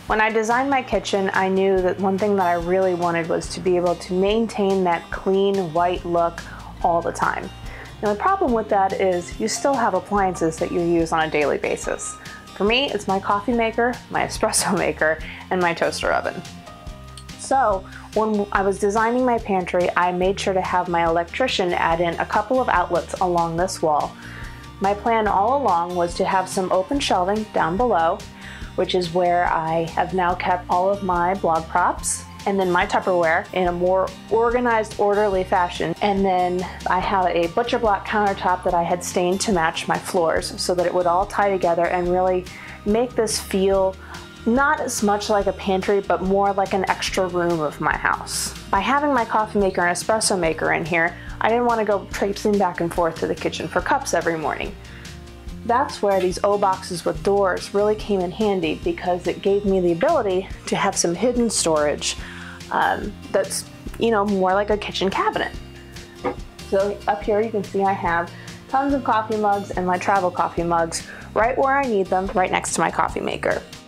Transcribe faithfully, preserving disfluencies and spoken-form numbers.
When I designed my kitchen, I knew that one thing that I really wanted was to be able to maintain that clean white look all the time. Now the problem with that is you still have appliances that you use on a daily basis. For me, it's my coffee maker, my espresso maker, and my toaster oven. So when I was designing my pantry, I made sure to have my electrician add in a couple of outlets along this wall. My plan all along was to have some open shelving down below, which is where I have now kept all of my blog props, and then my Tupperware in a more organized, orderly fashion. And then I have a butcher block countertop that I had stained to match my floors so that it would all tie together and really make this feel not as much like a pantry, but more like an extra room of my house. By having my coffee maker and espresso maker in here, I didn't want to go traipsing back and forth to the kitchen for cups every morning. That's where these O boxes with doors really came in handy, because it gave me the ability to have some hidden storage um, that's, you know, more like a kitchen cabinet. So up here you can see I have tons of coffee mugs and my travel coffee mugs right where I need them, right next to my coffee maker.